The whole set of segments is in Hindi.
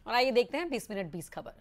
और आइए देखते हैं 20 मिनट 20 खबर।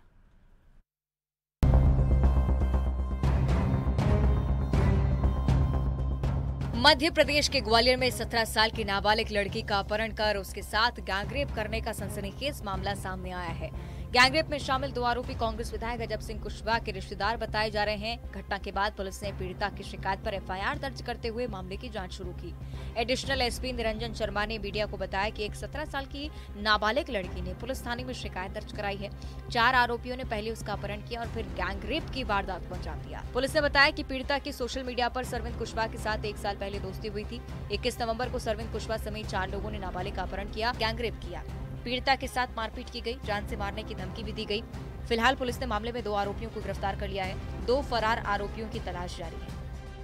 मध्य प्रदेश के ग्वालियर में 17 साल की नाबालिग लड़की का अपहरण कर उसके साथ गैंगरेप करने का सनसनीखेज मामला सामने आया है। गैंगरेप में शामिल 2 आरोपी कांग्रेस विधायक अजब सिंह कुशवाहा के रिश्तेदार बताए जा रहे हैं। घटना के बाद पुलिस ने पीड़िता की शिकायत पर एफआईआर दर्ज करते हुए मामले की जांच शुरू की। एडिशनल एसपी निरंजन शर्मा ने मीडिया को बताया कि एक 17 साल की नाबालिग लड़की ने पुलिस थाने में शिकायत दर्ज कराई है। 4 आरोपियों ने पहले उसका अपहरण किया और फिर गैंगरेप की वारदात को अंजाम दिया। पुलिस ने बताया कि पीड़िता की सोशल मीडिया पर सरविंद कुशवाहा के साथ 1 साल पहले दोस्ती हुई थी। 21 नवंबर को सरविंद कुशवाहा समेत 4 लोगों ने नाबालिग का अपहरण किया, गैंगरेप किया। पीड़िता के साथ मारपीट की गई, जान से मारने की धमकी भी दी गई। फिलहाल पुलिस ने मामले में 2 आरोपियों को गिरफ्तार कर लिया है। 2 फरार आरोपियों की तलाश जारी है।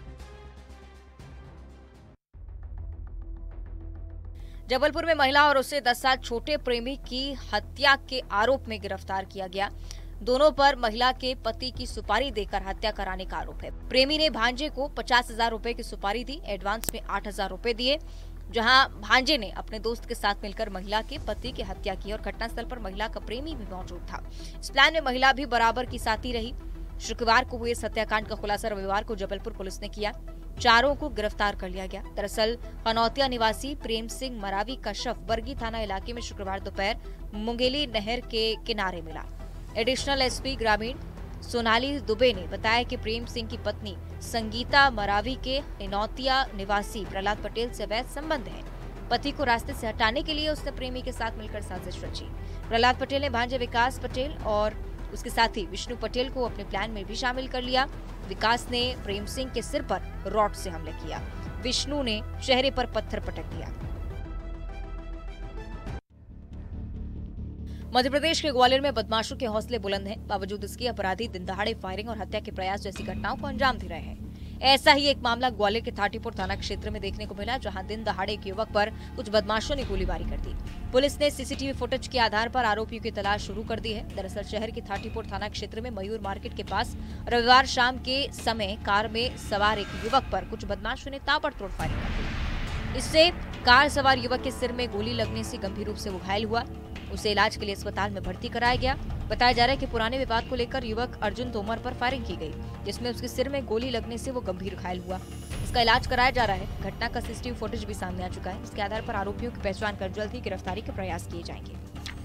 जबलपुर में महिला और उससे 10 साल छोटे प्रेमी की हत्या के आरोप में गिरफ्तार किया गया। दोनों पर महिला के पति की सुपारी देकर हत्या कराने का आरोप है। प्रेमी ने भांजे को 50,000 रुपए की सुपारी दी, एडवांस में 8,000 रुपए दिए, जहां भांजे ने अपने दोस्त के साथ मिलकर महिला के पति की हत्या की और घटनास्थल पर महिला का प्रेमी भी मौजूद था। इस प्लान में महिला भी बराबर की साथी रही। शुक्रवार को हुए इस हत्याकांड का खुलासा रविवार को जबलपुर पुलिस ने किया। 4 को गिरफ्तार कर लिया गया। दरअसल हनौतिया निवासी प्रेम सिंह मरावी का शव बरगी थाना इलाके में शुक्रवार दोपहर मुंगेली नहर के किनारे मिला। एडिशनल एसपी ग्रामीण सोनाली दुबे ने बताया कि प्रेम सिंह की पत्नी संगीता मरावी के हनौतिया निवासी प्रहलाद पटेल से अवैध संबंध है। पति को रास्ते से हटाने के लिए उसने प्रेमी के साथ मिलकर साजिश रची। प्रहलाद पटेल ने भांजे विकास पटेल और उसके साथी विष्णु पटेल को अपने प्लान में भी शामिल कर लिया। विकास ने प्रेम सिंह के सिर पर रॉड से हमला किया। विष्णु ने चेहरे पर पत्थर पटक दिया। मध्य प्रदेश के ग्वालियर में बदमाशों के हौसले बुलंद हैं। बावजूद इसके अपराधी दिन दहाड़े फायरिंग और हत्या के प्रयास जैसी घटनाओं को अंजाम दे रहे हैं। ऐसा ही एक मामला ग्वालियर के थाटीपुर थाना क्षेत्र में देखने को मिला, जहां दिन दहाड़े एक युवक पर कुछ बदमाशों ने गोलीबारी कर दी। पुलिस ने सीसीटीवी फुटेज के आधार पर आरोपियों की तलाश शुरू कर दी है। दरअसल शहर के थाटीपुर थाना क्षेत्र में मयूर मार्केट के पास रविवार शाम के समय कार में सवार एक युवक पर कुछ बदमाशों ने ताबड़तोड़ फायरिंग कर दी। इससे कार सवार युवक के सिर में गोली लगने से गंभीर रूप से वो घायल हुआ। उसे इलाज के लिए अस्पताल में भर्ती कराया गया। बताया जा रहा है कि पुराने विवाद को लेकर युवक अर्जुन तोमर पर फायरिंग की गई, जिसमें उसके सिर में गोली लगने से वो गंभीर घायल हुआ। इसका इलाज कराया जा रहा है। घटना का सीसीटीवी फुटेज भी सामने आ चुका है। इसके आधार पर आरोपियों की पहचान कर जल्द ही गिरफ्तारी के प्रयास किए जाएंगे।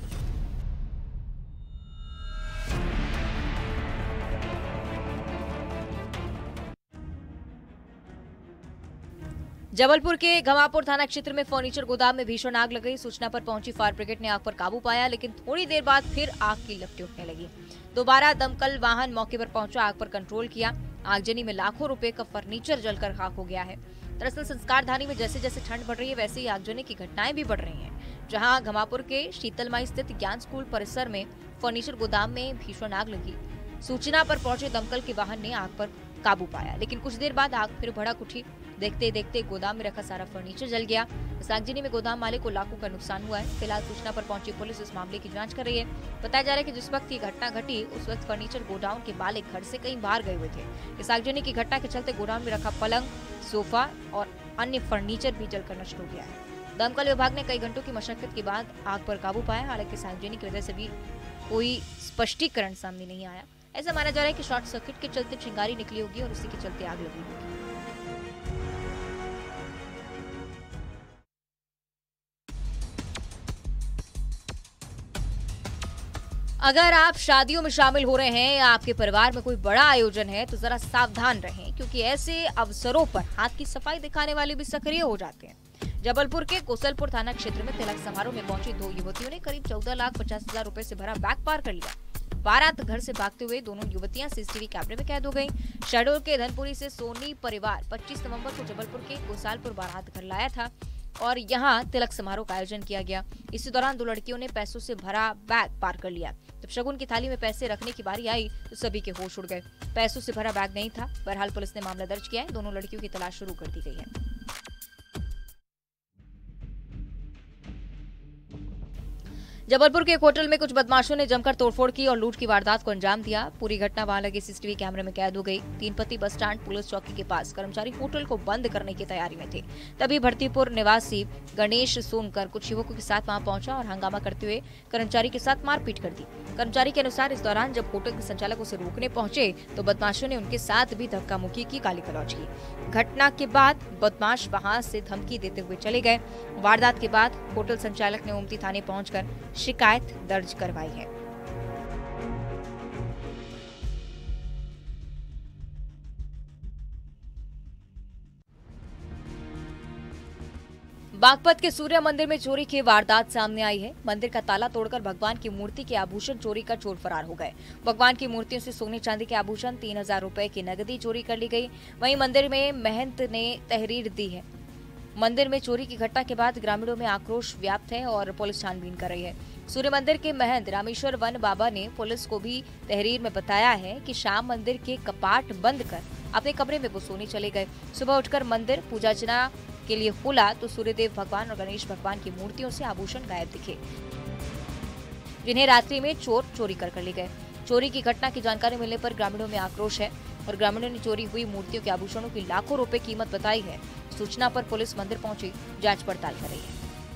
जबलपुर के घमापुर थाना क्षेत्र में फर्नीचर गोदाम में भीषण आग लग गई। सूचना पर पहुंची फायर ब्रिगेड ने आग पर काबू पाया, लेकिन थोड़ी देर बाद फिर आग की लपटें उठने लगी। दोबारा दमकल वाहन मौके पर पहुंचा, आग पर कंट्रोल किया। आगजनी में लाखों रुपए का फर्नीचर जलकर खाक हो गया है। दरअसल संस्कारधानी में जैसे जैसे ठंड बढ़ रही है, वैसे ही आगजनी की घटनाएं भी बढ़ रही हैं। जहां घमापुर के शीतलमाई स्थित ज्ञान स्कूल परिसर में फर्नीचर गोदाम में भीषण आग लगी। सूचना पर पहुंचे दमकल के वाहन ने आग पर काबू पाया, लेकिन कुछ देर बाद आग फिर भड़क उठी। देखते देखते गोदाम में रखा सारा फर्नीचर जल गया। इस आगजनी में गोदाम मालिक को लाखों का नुकसान हुआ है। फिलहाल सूचना पर पहुंची पुलिस इस मामले की जांच कर रही है। बताया जा रहा है कि जिस वक्त ये घटना घटी, उस वक्त फर्नीचर गोडाउन के मालिक घर से कहीं बाहर गए हुए थे। इस आगजनी की घटना के चलते गोदाम में रखा पलंग, सोफा और अन्य फर्नीचर भी जलकर नष्ट हो गया है। दमकल विभाग ने कई घंटों की मशक्कत के बाद आग पर काबू पाया। हालांकि इस आगजनी की वजह से भी कोई स्पष्टीकरण सामने नहीं आया। ऐसा माना जा रहा है कि शॉर्ट सर्किट के चलते चिंगारी निकली होगी और उसी के चलते आग लगी होगी। अगर आप शादियों में शामिल हो रहे हैं या आपके परिवार में कोई बड़ा आयोजन है, तो जरा सावधान रहें, क्योंकि ऐसे अवसरों पर हाथ की सफाई दिखाने वाले भी सक्रिय हो जाते हैं। जबलपुर के कोसलपुर थाना क्षेत्र में तिलक समारोह में पहुंची 2 युवतियों ने करीब 14,50,000 रुपए से भरा बैग पार कर लिया। बारात घर से भागते हुए दोनों युवतियां सीसीटीवी कैमरे में कैद हो गईं। शहडोल के धनपुरी से सोनी परिवार 25 नवंबर को जबलपुर के कोसालपुर बारात घर लाया था और यहां तिलक समारोह का आयोजन किया गया। इसी दौरान 2 लड़कियों ने पैसों से भरा बैग पार कर लिया। जब शगुन की थाली में पैसे रखने की बारी आई तो सभी के होश उड़ गए। पैसों से भरा बैग नहीं था। बहरहाल पुलिस ने मामला दर्ज किया है। दोनों लड़कियों की तलाश शुरू कर दी गई है। जबलपुर के एक होटल में कुछ बदमाशों ने जमकर तोड़फोड़ की और लूट की वारदात को अंजाम दिया। पूरी घटना वहां लगे सीसीटीवी कैमरे में कैद हो गई। तीनपत्ती बस स्टैंड पुलिस चौकी के पास कर्मचारी होटल को बंद करने की तैयारी में थे। तभी भरतीपुर निवासी गणेश सोनकर कुछ युवकों के साथ वहां पहुंचा और हंगामा करते हुए कर्मचारी के साथ मारपीट कर दी। कर्मचारी के अनुसार इस दौरान जब होटल के संचालक उसे रोकने पहुंचे तो बदमाशों ने उनके साथ भी धक्का मुक्की की, गाली गलौज की। घटना के बाद बदमाश वहां से धमकी देते हुए चले गए। वारदात के बाद होटल संचालक ने ओमती थाने पहुंचकर शिकायत दर्ज करवाई है। बागपत के सूर्य मंदिर में चोरी की वारदात सामने आई है। मंदिर का ताला तोड़कर भगवान की मूर्ति के आभूषण चोरी कर चोर फरार हो गए। भगवान की मूर्तियों से सोने चांदी के आभूषण, 3000 रुपए की नकदी चोरी कर ली गई। वहीं मंदिर में महंत ने तहरीर दी है। मंदिर में चोरी की घटना के बाद ग्रामीणों में आक्रोश व्याप्त है और पुलिस छानबीन कर रही है। सूर्य मंदिर के महंत रामेश्वर वन बाबा ने पुलिस को भी तहरीर में बताया है कि शाम मंदिर के कपाट बंद कर अपने कमरे में वो सोने चले गए। सुबह उठकर मंदिर पूजा अर्चना के लिए खोला तो सूर्यदेव भगवान और गणेश भगवान की मूर्तियों से आभूषण गायब दिखे, जिन्हें रात्रि में चोर चोरी कर ले गए। चोरी की घटना की जानकारी मिलने पर ग्रामीणों में आक्रोश है और ग्रामीणों ने चोरी हुई मूर्तियों के आभूषणों की लाखों रुपए कीमत बताई है। सूचना पर पुलिस मंदिर पहुंची जांच पड़ताल कर रही है।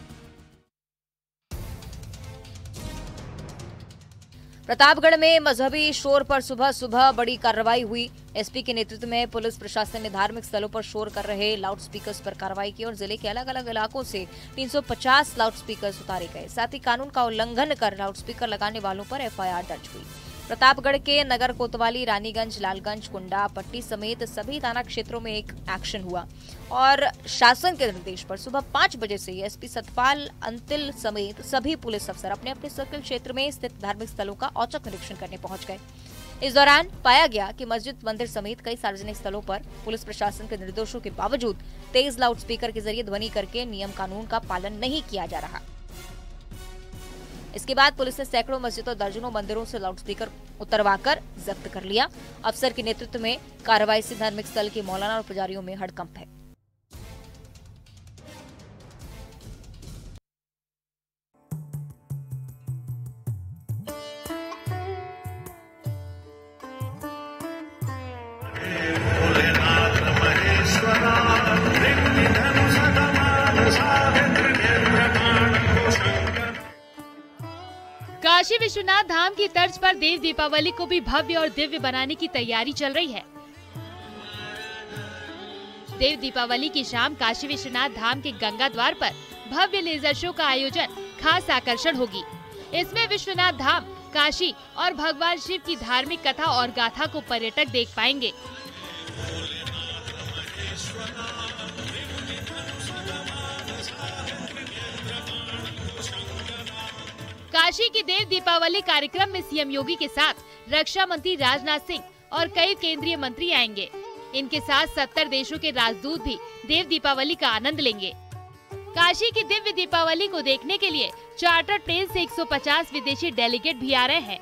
प्रतापगढ़ में मजहबी शोर पर सुबह सुबह बड़ी कार्रवाई हुई। एसपी के नेतृत्व में पुलिस प्रशासन ने धार्मिक स्थलों पर शोर कर रहे लाउडस्पीकर्स पर कार्रवाई की और जिले के अलग अलग इलाकों से 350 लाउडस्पीकर्स उतारे गए। साथ ही कानून का उल्लंघन कर लाउडस्पीकर लगाने वालों पर एफआईआर दर्ज हुई। प्रतापगढ़ के नगर कोतवाली, रानीगंज, लालगंज, कुंडा, पट्टी समेत सभी थाना क्षेत्रों में एक एक्शन हुआ और शासन के निर्देश पर सुबह 5 बजे से एसपी सतपाल अंतिल समेत सभी पुलिस अफसर अपने अपने सर्किल क्षेत्र में स्थित धार्मिक स्थलों का औचक निरीक्षण करने पहुंच गए। इस दौरान पाया गया कि मस्जिद, मंदिर समेत कई सार्वजनिक स्थलों पर पुलिस प्रशासन के निर्देशों के बावजूद तेज लाउडस्पीकर के जरिए ध्वनि करके नियम कानून का पालन नहीं किया जा रहा। इसके बाद पुलिस ने सैकड़ों मस्जिदों, दर्जनों मंदिरों से लाउडस्पीकर उतरवाकर जब्त कर लिया। अफसर के नेतृत्व में कार्रवाई से धार्मिक स्थल के मौलाना और पुजारियों में हड़कंप है। काशी विश्वनाथ धाम की तर्ज पर देव दीपावली को भी भव्य और दिव्य बनाने की तैयारी चल रही है। देव दीपावली की शाम काशी विश्वनाथ धाम के गंगा द्वार पर भव्य लेजर शो का आयोजन खास आकर्षण होगी। इसमें विश्वनाथ धाम, काशी और भगवान शिव की धार्मिक कथा और गाथा को पर्यटक देख पाएंगे। काशी की देव दीपावली कार्यक्रम में सीएम योगी के साथ रक्षा मंत्री राजनाथ सिंह और कई केंद्रीय मंत्री आएंगे। इनके साथ 70 देशों के राजदूत भी देव दीपावली का आनंद लेंगे। काशी की दिव्य दीपावली को देखने के लिए चार्टर प्लेन से 150 विदेशी डेलीगेट भी आ रहे हैं।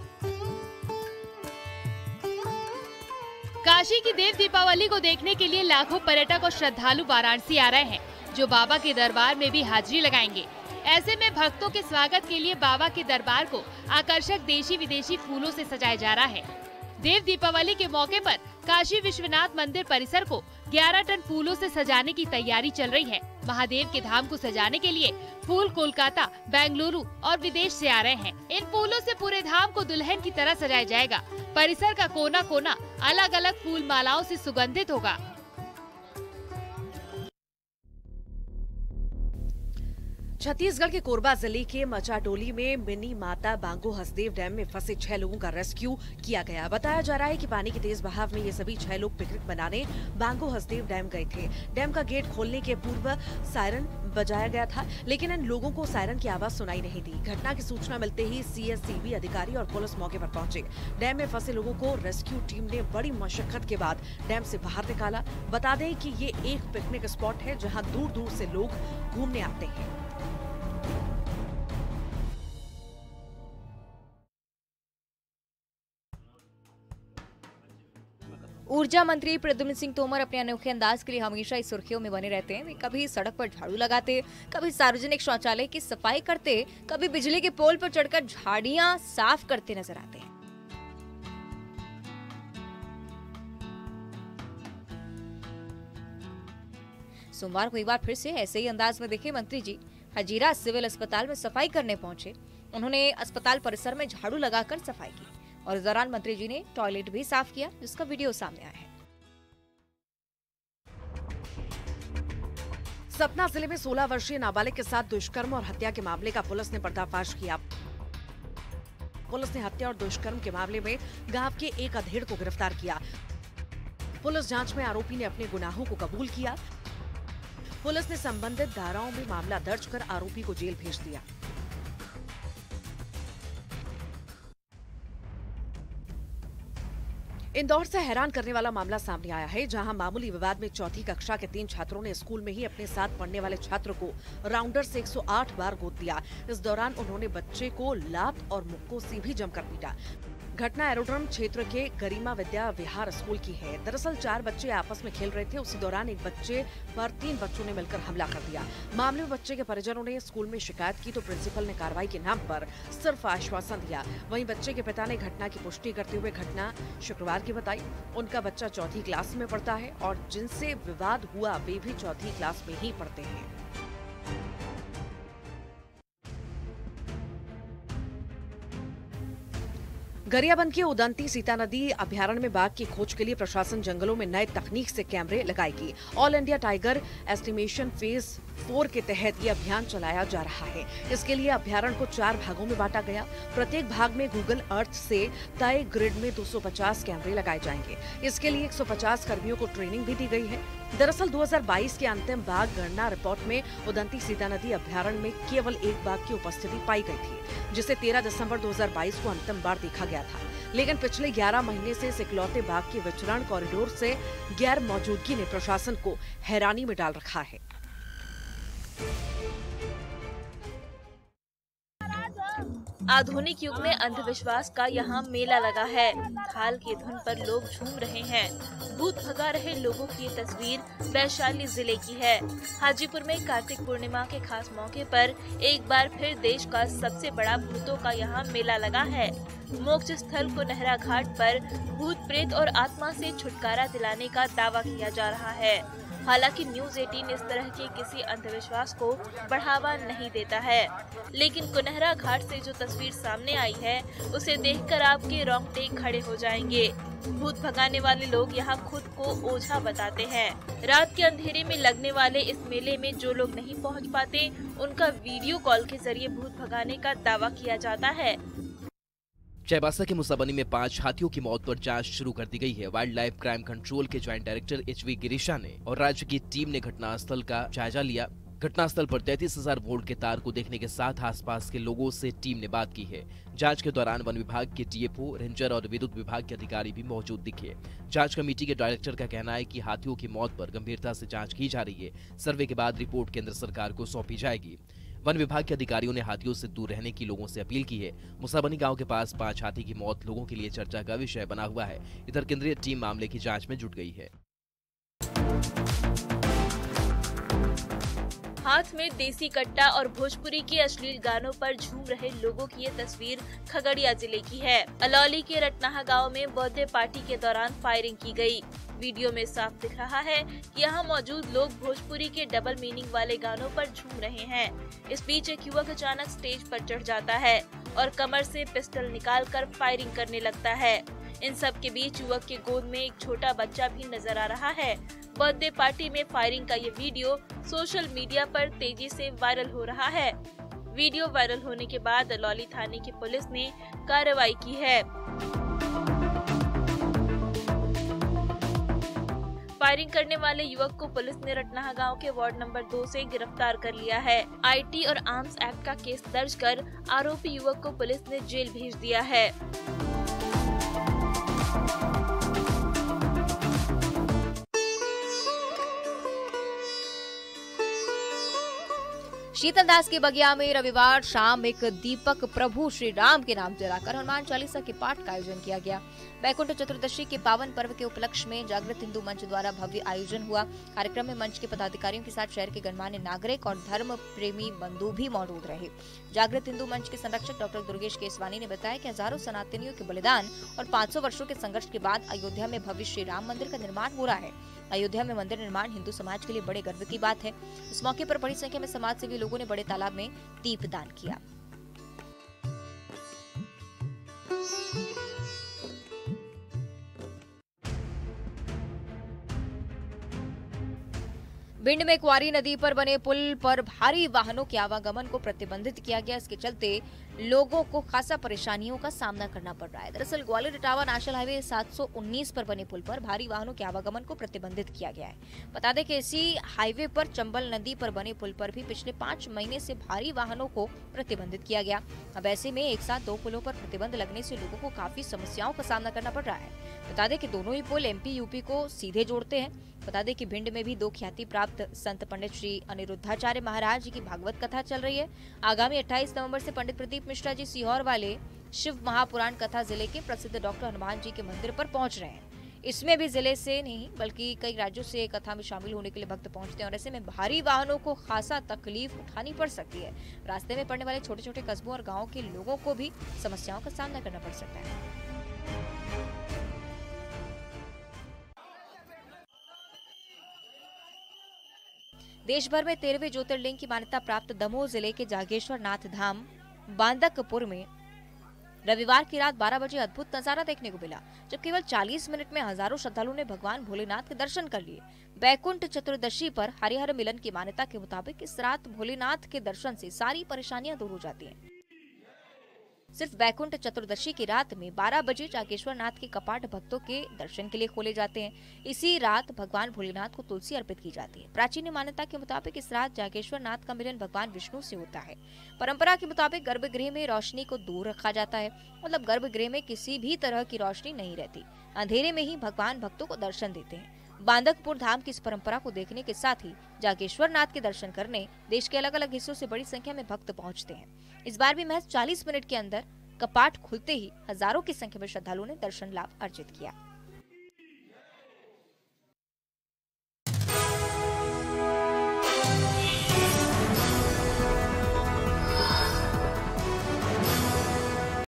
काशी की देव दीपावली को देखने के लिए लाखों पर्यटक और श्रद्धालु वाराणसी आ रहे हैं, जो बाबा के दरबार में भी हाजिरी लगाएंगे। ऐसे में भक्तों के स्वागत के लिए बाबा के दरबार को आकर्षक देशी विदेशी फूलों से सजाया जा रहा है। देव दीपावली के मौके पर काशी विश्वनाथ मंदिर परिसर को 11 टन फूलों से सजाने की तैयारी चल रही है। महादेव के धाम को सजाने के लिए फूल कोलकाता, बेंगलुरु और विदेश से आ रहे हैं। इन फूलों से पूरे धाम को दुल्हन की तरह सजाया जाएगा। परिसर का कोना कोना अलग अलग फूल मालाओं से सुगंधित होगा। छत्तीसगढ़ के कोरबा जिले के मचाटोली में मिनी माता बांगो हसदेव डैम में फंसे 6 लोगों का रेस्क्यू किया गया। बताया जा रहा है कि पानी के तेज बहाव में ये सभी 6 लोग पिकनिक मनाने बांगो हसदेव डैम गए थे। डैम का गेट खोलने के पूर्व सायरन बजाया गया था, लेकिन इन लोगों को सायरन की आवाज सुनाई नहीं दी। घटना की सूचना मिलते ही सीएससीबी अधिकारी और पुलिस मौके पर पहुंचे। डैम में फंसे लोगों को रेस्क्यू टीम ने बड़ी मशक्कत के बाद डैम से बाहर निकाला। बता दें कि ये एक पिकनिक स्पॉट है जहाँ दूर दूर से लोग घूमने आते हैं। ऊर्जा मंत्री प्रद्युम्न सिंह तोमर अपने अनोखे अंदाज के लिए हमेशा इस सुर्खियों में बने रहते हैं। वे कभी सड़क पर झाड़ू लगाते, कभी सार्वजनिक शौचालय की सफाई करते, कभी बिजली के पोल पर चढ़कर झाड़ियां साफ करते नजर आते हैं। सोमवार को एक बार फिर से ऐसे ही अंदाज में दिखे मंत्री जी हजीरा सिविल अस्पताल में सफाई करने पहुंचे। उन्होंने अस्पताल परिसर में झाड़ू लगाकर सफाई की और इस दौरान मंत्री जी ने टॉयलेट भी साफ किया, जिसका वीडियो सामने आया है। सतना जिले में 16 वर्षीय नाबालिग के साथ दुष्कर्म और हत्या के मामले का पुलिस ने पर्दाफाश किया। पुलिस ने हत्या और दुष्कर्म के मामले में गांव के एक अधेड़ को गिरफ्तार किया। पुलिस जांच में आरोपी ने अपने गुनाहों को कबूल किया। पुलिस ने संबंधित धाराओं में मामला दर्ज कर आरोपी को जेल भेज दिया। इंदौर से हैरान करने वाला मामला सामने आया है, जहां मामूली विवाद में चौथी कक्षा के 3 छात्रों ने स्कूल में ही अपने साथ पढ़ने वाले छात्र को राउंडर से 108 बार गोद दिया। इस दौरान उन्होंने बच्चे को लात और मुक्कों से भी जमकर पीटा। घटना एरोड्रम क्षेत्र के गरिमा विद्या विहार स्कूल की है। दरअसल 4 बच्चे आपस में खेल रहे थे। उसी दौरान एक बच्चे पर 3 बच्चों ने मिलकर हमला कर दिया। मामले में बच्चे के परिजनों ने स्कूल में शिकायत की तो प्रिंसिपल ने कार्रवाई के नाम पर सिर्फ आश्वासन दिया। वहीं बच्चे के पिता ने घटना की पुष्टि करते हुए घटना शुक्रवार की बताई। उनका बच्चा चौथी क्लास में पढ़ता है और जिनसे विवाद हुआ वे भी चौथी क्लास में ही पढ़ते हैं। गरियाबंद के उदंती सीता नदी अभ्यारण्य में बाघ की खोज के लिए प्रशासन जंगलों में नए तकनीक से कैमरे लगाएगी। All India tiger estimation phase 4 के तहत ये अभियान चलाया जा रहा है। इसके लिए अभ्यारण्य को 4 भागों में बांटा गया। प्रत्येक भाग में गूगल अर्थ से तय ग्रिड में 250 कैमरे लगाए जाएंगे। इसके लिए 150 कर्मियों को ट्रेनिंग भी दी गई है। दरअसल 2022 के अंतिम बाघ गणना रिपोर्ट में उदंती सीता नदी अभ्यारण्य में केवल एक बाघ की उपस्थिति पाई गई थी, जिसे 13 दिसंबर 2022 को अंतिम बार देखा गया था। लेकिन पिछले 11 महीने से इस इकलौते बाघ के विचरण कॉरिडोर से गैर मौजूदगी ने प्रशासन को हैरानी में डाल रखा है। आधुनिक युग में अंधविश्वास का यहाँ मेला लगा है। थाल की धुन पर लोग झूम रहे हैं। भूत भगा रहे लोगों की ये तस्वीर वैशाली जिले की है। हाजीपुर में कार्तिक पूर्णिमा के खास मौके पर एक बार फिर देश का सबसे बड़ा भूतों का यहाँ मेला लगा है। मोक्ष स्थल कुनहरा घाट पर भूत प्रेत और आत्मा से छुटकारा दिलाने का दावा किया जा रहा है। हालांकि न्यूज 18 इस तरह के किसी अंधविश्वास को बढ़ावा नहीं देता है, लेकिन कुनहरा घाट से जो तस्वीर सामने आई है उसे देखकर आपके रोंगटे खड़े हो जाएंगे। भूत भगाने वाले लोग यहाँ खुद को ओझा बताते हैं। रात के अंधेरे में लगने वाले इस मेले में जो लोग नहीं पहुँच पाते उनका वीडियो कॉल के जरिए भूत भगाने का दावा किया जाता है। चाईबासा के मुसाबनी में 5 हाथियों की मौत पर जांच शुरू कर दी गई है। वाइल्ड लाइफ क्राइम कंट्रोल के ज्वाइंट डायरेक्टर HV गिरीशा ने और राज्य की टीम ने घटनास्थल का जायजा लिया। घटनास्थल पर 33,000 वोल्ट के तार को देखने के साथ आसपास के लोगों से टीम ने बात की है। जांच के दौरान वन विभाग के DFO, रेंजर और विद्युत विभाग के अधिकारी भी मौजूद दिखे। जांच कमेटी के डायरेक्टर का कहना है कि हाथियों की मौत पर गंभीरता से जांच की जा रही है। सर्वे के बाद रिपोर्ट केंद्र सरकार को सौंपी जाएगी। वन विभाग के अधिकारियों ने हाथियों से दूर रहने की लोगों से अपील की है। मुसाबनी गांव के पास 5 हाथी की मौत लोगों के लिए चर्चा का विषय बना हुआ है। इधर केंद्रीय टीम मामले की जांच में जुट गई है। हाथ में देसी कट्टा और भोजपुरी के अश्लील गानों पर झूम रहे लोगों की ये तस्वीर खगड़िया जिले की है। अलौली के रटनाहा गांव में बर्थडे पार्टी के दौरान फायरिंग की गई। वीडियो में साफ दिख रहा है कि यहाँ मौजूद लोग भोजपुरी के डबल मीनिंग वाले गानों पर झूम रहे हैं। इस बीच एक युवक अचानक स्टेज पर चढ़ जाता है और कमर से पिस्टल निकालकर फायरिंग करने लगता है। इन सब के बीच युवक के गोद में एक छोटा बच्चा भी नजर आ रहा है। बर्थडे पार्टी में फायरिंग का ये वीडियो सोशल मीडिया पर तेजी से वायरल हो रहा है। वीडियो वायरल होने के बाद अलौली थाने की पुलिस ने कार्रवाई की है। फायरिंग करने वाले युवक को पुलिस ने रटनाहा गांव के वार्ड नंबर 2 से गिरफ्तार कर लिया है। IT और आर्म्स एक्ट का केस दर्ज कर आरोपी युवक को पुलिस ने जेल भेज दिया है। शीतलदास के बगिया में रविवार शाम एक दीपक प्रभु श्री राम के नाम जलाकर हनुमान चालीसा के पाठ का आयोजन किया गया। वैकुंठ चतुर्दशी के पावन पर्व के उपलक्ष्य में जागृत हिंदू मंच द्वारा भव्य आयोजन हुआ। कार्यक्रम में मंच के पदाधिकारियों के साथ शहर के गणमान्य नागरिक और धर्म प्रेमी बंधु भी मौजूद रहे। जागृत हिंदू मंच के संरक्षक डॉक्टर दुर्गेश केसवानी ने बताया कि हजारों सनातनियों के बलिदान और 500 वर्षों के संघर्ष के बाद अयोध्या में भव्य श्री राम मंदिर का निर्माण हो रहा है। अयोध्या में मंदिर निर्माण हिंदू समाज के लिए बड़े गर्व की बात है। इस मौके पर बड़ी संख्या में समाज सेवी लोगों ने बड़े तालाब में दीपदान किया। भिंड में क्वारी नदी पर बने पुल पर भारी वाहनों के आवागमन को प्रतिबंधित किया गया। इसके चलते लोगों को खासा परेशानियों का सामना करना पड़ रहा है। दरअसल ग्वालियर इटावा नेशनल हाईवे 719 पर बने पुल पर भारी वाहनों के आवागमन को प्रतिबंधित किया गया है। बता दें कि इसी हाईवे पर चंबल नदी पर बने पुल पर भी पिछले 5 महीने से भारी वाहनों को प्रतिबंधित किया गया। अब ऐसे में एक साथ 2 पुलों पर प्रतिबंध लगने से लोगों को काफी समस्याओं का सामना करना पड़ रहा है। बता दें कि दोनों ही पुल MP UP को सीधे जोड़ते हैं। बता दें कि भिंड में भी 2 ख्याति प्राप्त संत पंडित श्री अनिरुद्धाचार्य महाराज जी की भागवत कथा चल रही है। आगामी 28 नवंबर से पंडित प्रदीप मिश्रा जी सीहोर वाले शिव महापुराण कथा जिले के प्रसिद्ध डॉक्टर हनुमान जी के मंदिर पर पहुंच रहे हैं। इसमें भी जिले से नहीं बल्कि कई राज्यों से कथा में शामिल होने के लिए भक्त पहुंचते हैं और ऐसे में भारी वाहनों को खासा तकलीफ उठानी पड़ सकती है। रास्ते में पड़ने वाले छोटे छोटे कस्बों और गाँव के लोगों को भी समस्याओं का सामना करना पड़ सकता है। देश भर में 13वें ज्योतिर्लिंग की मान्यता प्राप्त दमोह जिले के जागेश्वर नाथ धाम बांदकपुर में रविवार की रात 12 बजे अद्भुत नजारा देखने को मिला, जब केवल 40 मिनट में हजारों श्रद्धालुओं ने भगवान भोलेनाथ के दर्शन कर लिए। वैकुंठ चतुर्दशी पर हरिहर मिलन की मान्यता के मुताबिक इस रात भोलेनाथ के दर्शन से सारी परेशानियां दूर हो जाती हैं। सिर्फ वैकुंठ चतुर्दशी की रात में 12 बजे जागेश्वर नाथ के कपाट भक्तों के दर्शन के लिए खोले जाते हैं। इसी रात भगवान भोलेनाथ को तुलसी अर्पित की जाती है। प्राचीन मान्यता के मुताबिक इस रात जागेश्वर नाथ का मिलन भगवान विष्णु से होता है। परंपरा के मुताबिक गर्भगृह में रोशनी को दूर रखा जाता है, मतलब गर्भगृह में किसी भी तरह की रोशनी नहीं रहती। अंधेरे में ही भगवान भक्तों को दर्शन देते हैं। बांदकपुर धाम की इस परंपरा को देखने के साथ ही जागेश्वर नाथ के दर्शन करने देश के अलग अलग हिस्सों से बड़ी संख्या में भक्त पहुंचते हैं। इस बार भी महज 40 मिनट के अंदर कपाट खुलते ही हजारों की संख्या में श्रद्धालुओं ने दर्शन लाभ अर्जित किया।